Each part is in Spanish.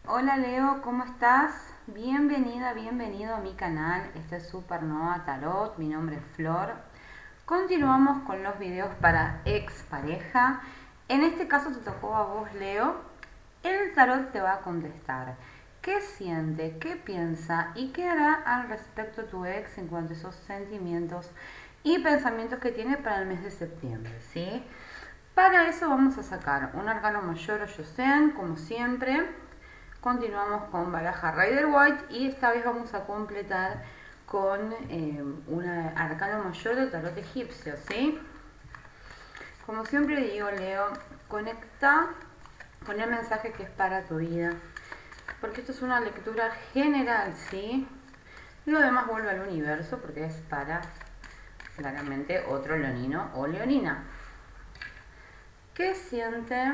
Hola Leo, ¿cómo estás? Bienvenida, bienvenido a mi canal. Este es Supernova Tarot, mi nombre es Flor. Continuamos con los videos para ex pareja. En este caso te tocó a vos, Leo. El tarot te va a contestar qué siente, qué piensa y qué hará al respecto tu ex en cuanto a esos sentimientos y pensamientos que tiene para el mes de septiembre, ¿sí? Para eso vamos a sacar un arcano mayor o Yosen, como siempre. Continuamos con baraja Rider White y esta vez vamos a completar con una arcano mayor de tarot egipcio, ¿sí? Como siempre digo, Leo, conecta con el mensaje que es para tu vida, porque esto es una lectura general, ¿sí? Lo demás vuelve al universo porque es para, claramente, otro leonino o leonina. ¿Qué siente?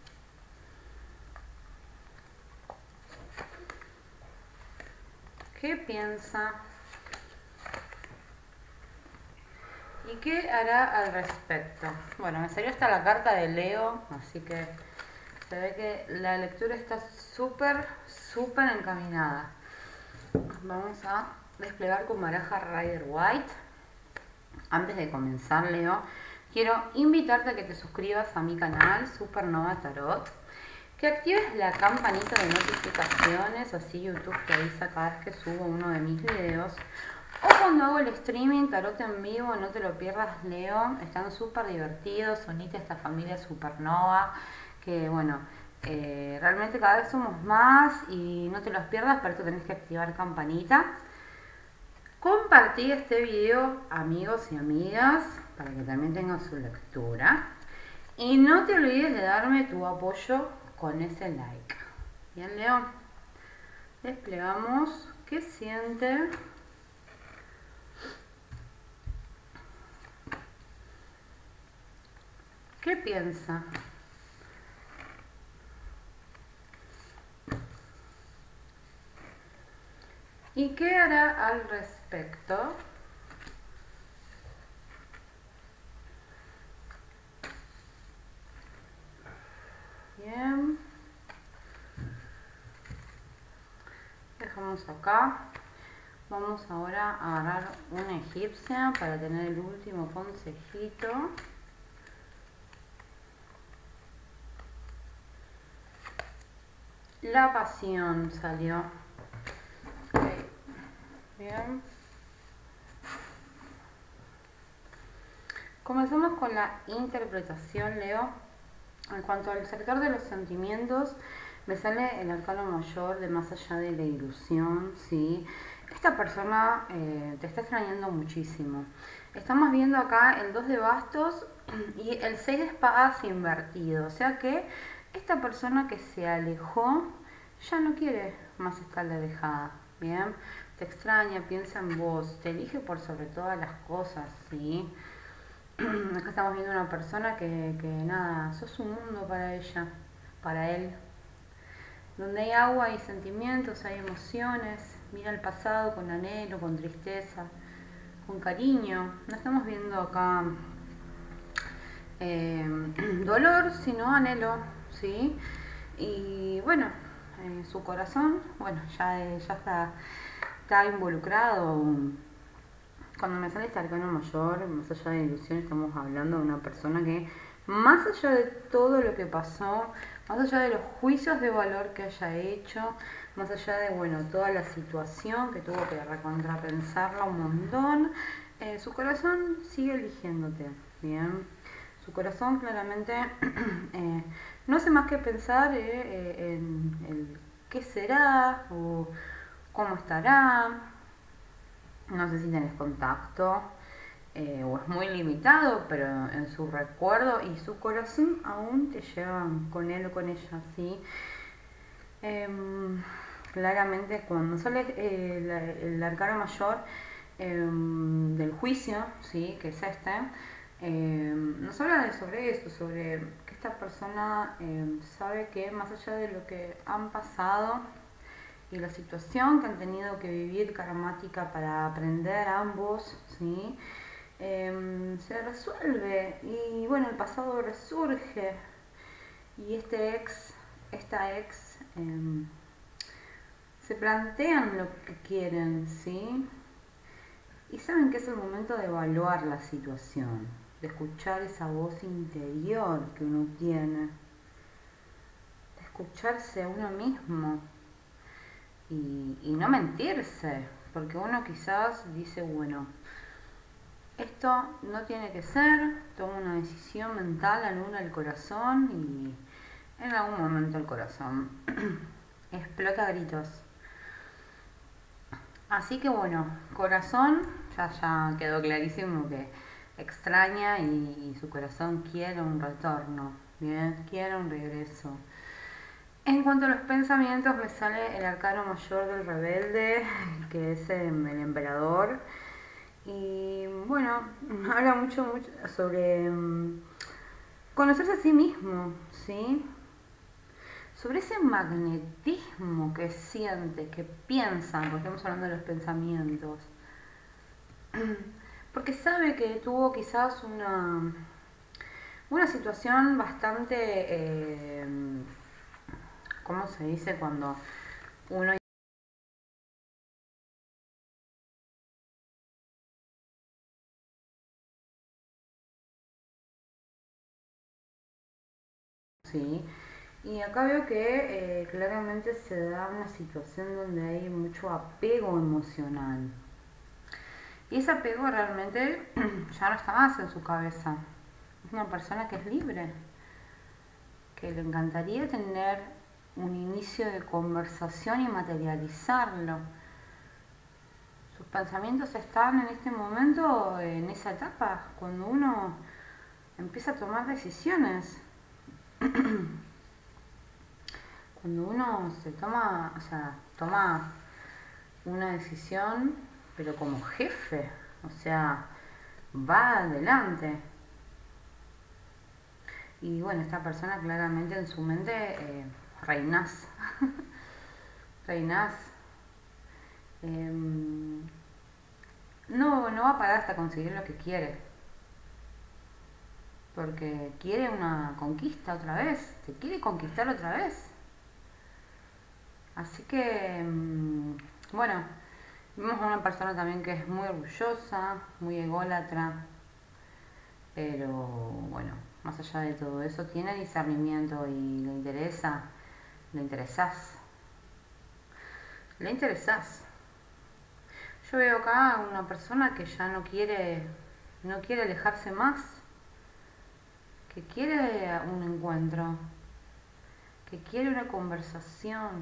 ¿Qué piensa? ¿Y qué hará al respecto? Bueno, me salió hasta la carta de Leo, así que se ve que la lectura está súper encaminada. Vamos a desplegar con baraja Rider White. Antes de comenzar, Leo, quiero invitarte a que te suscribas a mi canal Supernova Tarot, que actives la campanita de notificaciones, así YouTube te avisa cada vez que subo uno de mis videos. O cuando hago el streaming tarot en vivo, no te lo pierdas, Leo. Están súper divertidos, unite a esta familia Supernova, que bueno, realmente cada vez somos más y no te los pierdas, para eso tenés que activar campanita. Compartí este video, amigos y amigas, para que también tengan su lectura. Y no te olvides de darme tu apoyo con ese like. Bien, Leo. Desplegamos. ¿Qué siente? ¿Qué piensa? ¿Y qué hará al respecto? Bien. Dejamos acá. Vamos ahora a agarrar una egipcia para tener el último consejito. La pasión salió. Okay. Bien. Comenzamos con la interpretación, Leo. En cuanto al sector de los sentimientos, me sale el arcano mayor de más allá de la ilusión, ¿sí? Esta persona te está extrañando muchísimo. Estamos viendo acá el 2 de bastos y el 6 de espadas invertido. O sea que esta persona que se alejó ya no quiere más estar alejada, ¿bien? Te extraña, piensa en vos, te elige por sobre todas las cosas, ¿sí? Acá estamos viendo una persona que nada, sos un mundo para ella, para él. Donde hay agua hay sentimientos, hay emociones. Mira el pasado con anhelo, con tristeza, con cariño. No estamos viendo acá dolor, sino anhelo, ¿sí? Y bueno, su corazón, bueno, ya está involucrado. Cuando me sale este arcano mayor, más allá de ilusión, estamos hablando de una persona que, más allá de todo lo que pasó, más allá de los juicios de valor que haya hecho, más allá de, bueno, toda la situación que tuvo que recontrapensarla un montón, su corazón sigue eligiéndote, ¿bien? Su corazón claramente no hace más que pensar en el qué será o cómo estará. No sé si tenés contacto o es muy limitado, pero en su recuerdo y su corazón aún te llevan con él o con ella, ¿sí? Claramente cuando sale el arcano mayor del juicio, ¿sí? Que es este, nos habla sobre eso, sobre que esta persona sabe que más allá de lo que han pasado y la situación que han tenido que vivir karmática para aprender ambos, ¿sí? Se resuelve y bueno, el pasado resurge y esta ex se plantean lo que quieren, ¿sí? Y saben que es el momento de evaluar la situación, de escuchar esa voz interior que uno tiene, de escucharse a uno mismo y no mentirse, porque uno quizás dice, bueno, esto no tiene que ser, toma una decisión mental, anula el corazón y en algún momento el corazón explota a gritos. Así que bueno, corazón, ya quedó clarísimo que extraña y su corazón quiere un retorno, bien, quiere un regreso. En cuanto a los pensamientos, me sale el arcano mayor del rebelde, que es el emperador. Y bueno, habla mucho sobre conocerse a sí mismo, ¿sí? Sobre ese magnetismo que siente, que piensa, porque estamos hablando de los pensamientos. Porque sabe que tuvo quizás una situación bastante, ¿cómo se dice? Cuando uno... Sí, y acá veo que claramente se da una situación donde hay mucho apego emocional. Y ese apego realmente ya no está más en su cabeza. Es una persona que es libre, que le encantaría tener un inicio de conversación y materializarlo. Sus pensamientos están en este momento, en esa etapa, cuando uno empieza a tomar decisiones. Cuando uno se toma, o sea, toma una decisión, pero como jefe, o sea, va adelante. Y bueno, esta persona claramente en su mente, reinas, reinas, eh, no va a parar hasta conseguir lo que quiere, porque quiere una conquista otra vez, te quiere conquistar otra vez. Así que, bueno, vemos a una persona también que es muy orgullosa, muy ególatra, pero bueno, más allá de todo eso, tiene discernimiento y le interesás, le interesás. Yo veo acá una persona que ya no quiere alejarse más, que quiere un encuentro, que quiere una conversación,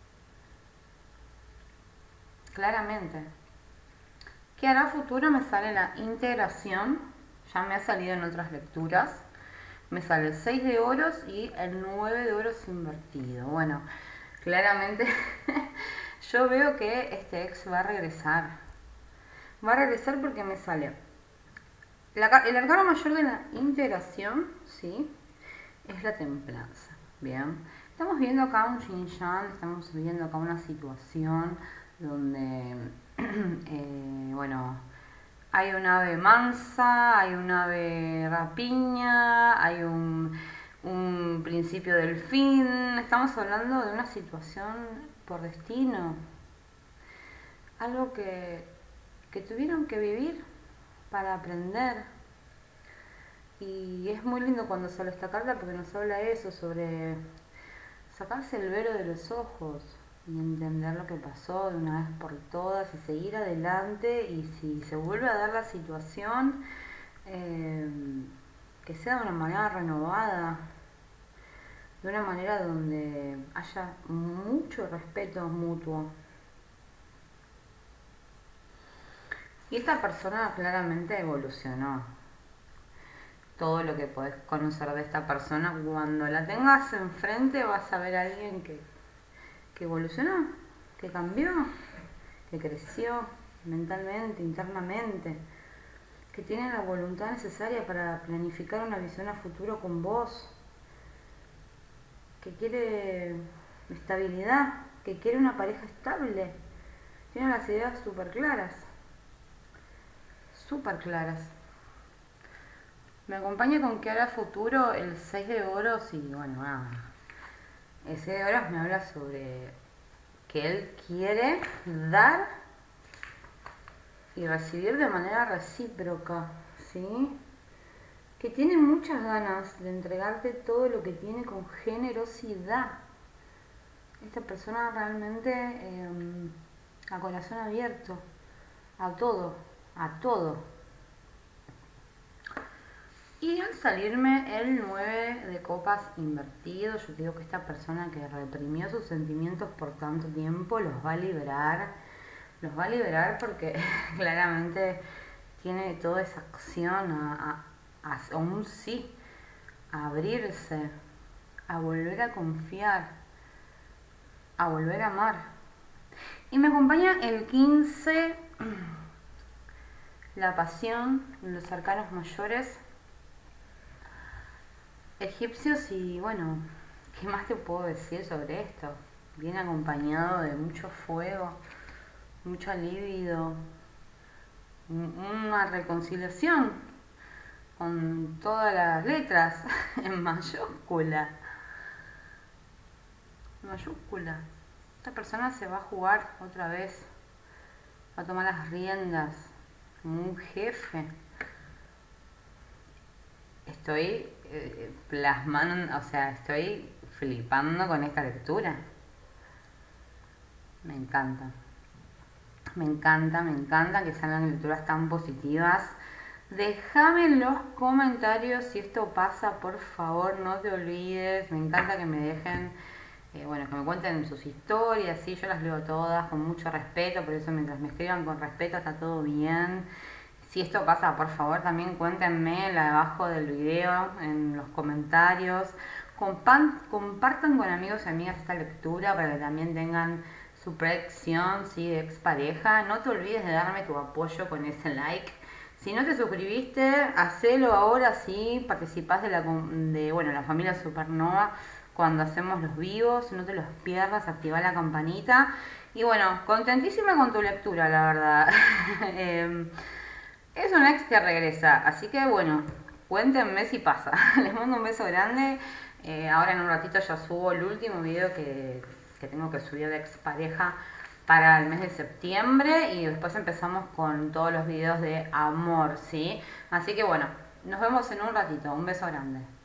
claramente. Que hará futuro me sale la integración, ya me ha salido en otras lecturas. Me sale el 6 de oros y el 9 de oros invertido. Bueno, claramente yo veo que este ex va a regresar. Va a regresar porque me sale el arcano mayor de la integración, ¿sí? Es la templanza. Bien. Estamos viendo acá un yin yang, estamos viendo acá una situación donde, bueno, hay un ave mansa, hay un ave rapiña, hay un principio del fin. Estamos hablando de una situación por destino, algo que tuvieron que vivir para aprender. Y es muy lindo cuando sale esta carta porque nos habla eso, sobre sacarse el velo de los ojos y entender lo que pasó de una vez por todas y seguir adelante. Y si se vuelve a dar la situación, eh, que sea de una manera renovada, de una manera donde haya mucho respeto mutuo. Y esta persona claramente evolucionó. Todo lo que podés conocer de esta persona, cuando la tengas enfrente vas a ver a alguien que evolucionó, que cambió, que creció mentalmente, internamente, que tiene la voluntad necesaria para planificar una visión a futuro con vos, que quiere estabilidad, que quiere una pareja estable. Tiene las ideas súper claras, súper claras. Me acompaña con que hará futuro el 6 de oros y bueno, nada. El 6 de oros me habla sobre que él quiere dar y recibir de manera recíproca, ¿sí? Que tiene muchas ganas de entregarte todo lo que tiene con generosidad. Esta persona realmente a corazón abierto, a todo, a todo. Y al salirme el 9 de copas invertido, yo digo que esta persona que reprimió sus sentimientos por tanto tiempo los va a liberar. Los va a liberar porque claramente tiene toda esa acción a un sí, a abrirse, a volver a confiar, a volver a amar. Y me acompaña el 15, la pasión, los arcanos mayores egipcios. Y bueno, ¿qué más te puedo decir sobre esto? Viene acompañado de mucho fuego, mucho líbido, una reconciliación con todas las letras en mayúscula. Mayúscula. Esta persona se va a jugar otra vez, va a tomar las riendas como un jefe. Estoy plasmando, o sea, estoy flipando con esta lectura. Me encanta. Me encanta que salgan lecturas tan positivas. Déjame en los comentarios si esto pasa, por favor, no te olvides. Me encanta que me dejen, bueno, que me cuenten sus historias, sí, yo las leo todas con mucho respeto, por eso mientras me escriban con respeto está todo bien. Si esto pasa, por favor, también cuéntenme abajo del video, en los comentarios. Compartan con amigos y amigas esta lectura para que también tengan su proyección, ¿sí?, de expareja. No te olvides de darme tu apoyo con ese like. Si no te suscribiste, hacelo ahora, sí, participás de la familia Supernova cuando hacemos los vivos, no te los pierdas, activa la campanita. Y bueno, contentísima con tu lectura, la verdad. Es un ex que regresa, así que bueno, cuéntenme si pasa. Les mando un beso grande. Ahora en un ratito ya subo el último video que tengo que subir de expareja para el mes de septiembre y después empezamos con todos los videos de amor, ¿sí? Así que bueno, nos vemos en un ratito. Un beso grande.